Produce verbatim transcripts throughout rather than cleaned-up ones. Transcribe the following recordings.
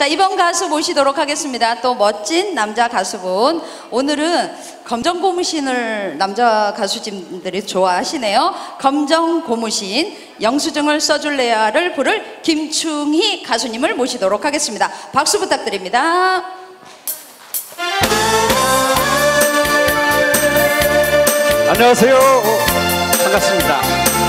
자, 이번 가수 모시도록 하겠습니다. 또 멋진 남자 가수분. 오늘은 검정 고무신을 남자 가수진들이 좋아하시네요. 검정 고무신 영수증을 써줄래야를 부를 김충희 가수님을 모시도록 하겠습니다. 박수 부탁드립니다. 안녕하세요. 반갑습니다.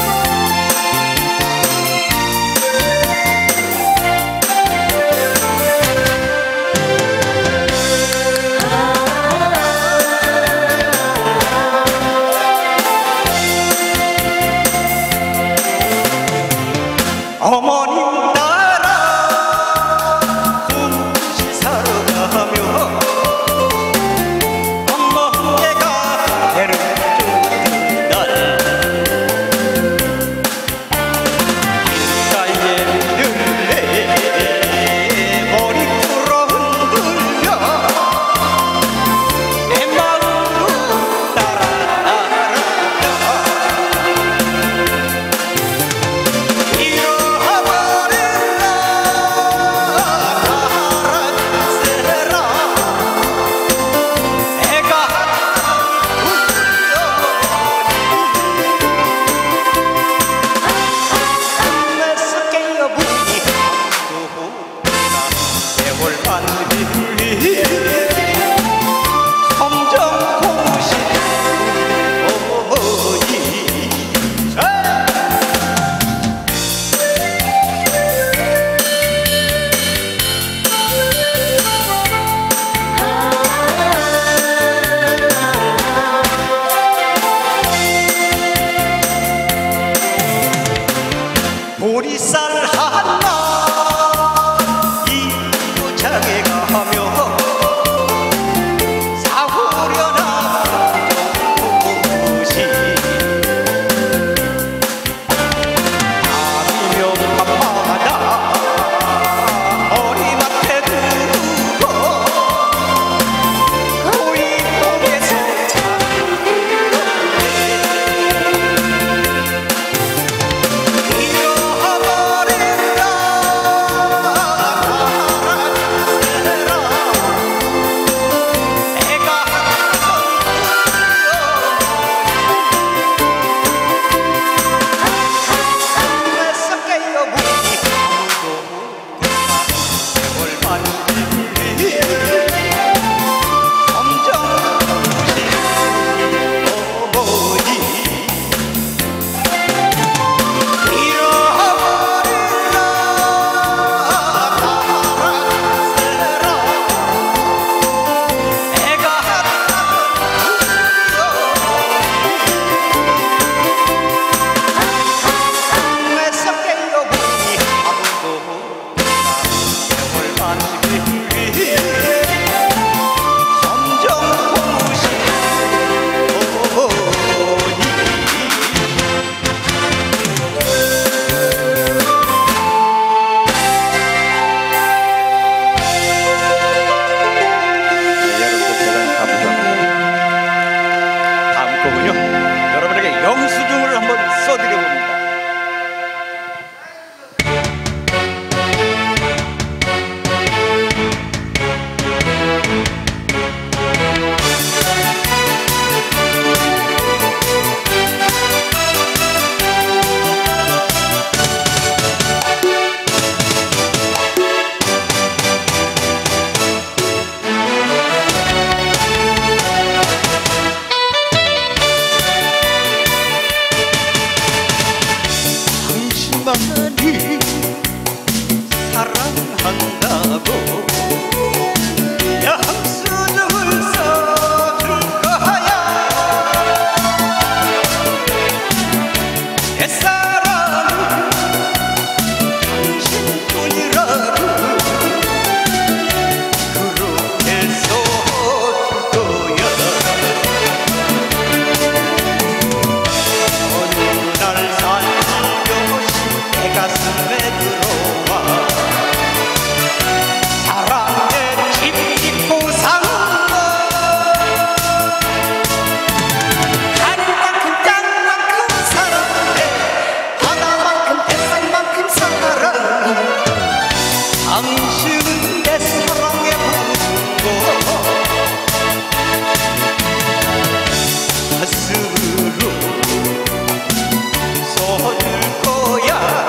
어머님 따라 군시 사러 가며 엄마가 배를 쫓는 날 길가에 늘래 머리 풀어 흔들려 내 마음으로 따라가라 보리쌀 하나 입고 장에 가며 사오려나 조금씩 밤이면 밤마다 머리맡에 두고 고인목에서 영수증을 한번 써드려봅니다. 당신만이 사랑한다고 영수증을 써줄 거야. 내 사랑은 당신뿐이라고 그렇게 써줄 거야. 어느 날 살며시 내 가슴에 들어와 내 사랑의 모든 것 가슴으로 써줄 거야.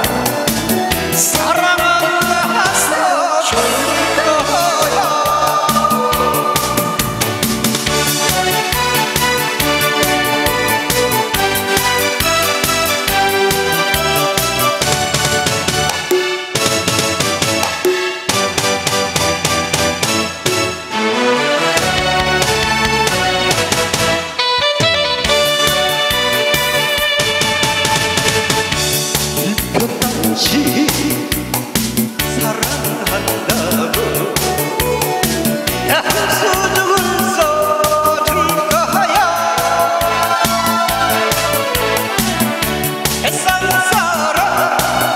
사랑한다 써줄 거야. 일편단지 사랑한다고 양수증을 써줄 거야. 세상 사람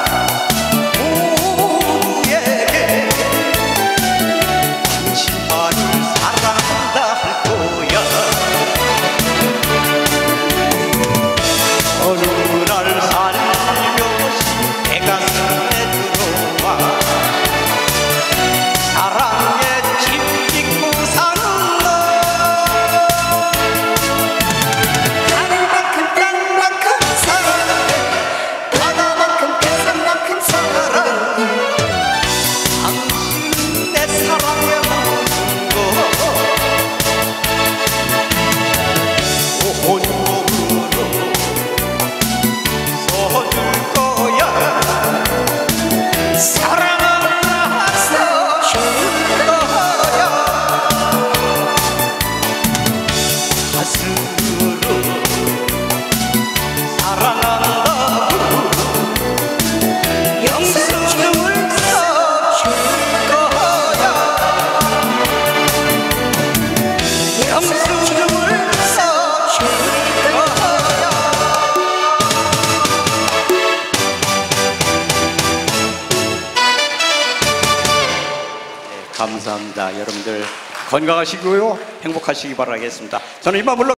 모두에게 당신만을 사랑한다 할 거야. 어느 날 살며시 내 가슴에 들어와 사랑에 집 짓고 사는 너. 하늘만큼 땅만큼 사랑해. 바다만큼 태산만큼 사랑해. 당신은 내 사랑의 모든 것 온몸으로 써줄 거야. 사랑한다 써줄 거야. 가슴으로 사랑한다고 영수증을 써줄 거야. 영수증을 써줄 거야. 감사합니다. 여러분들 건강하시고요. 행복하시기 바라겠습니다. 저는 이만 물러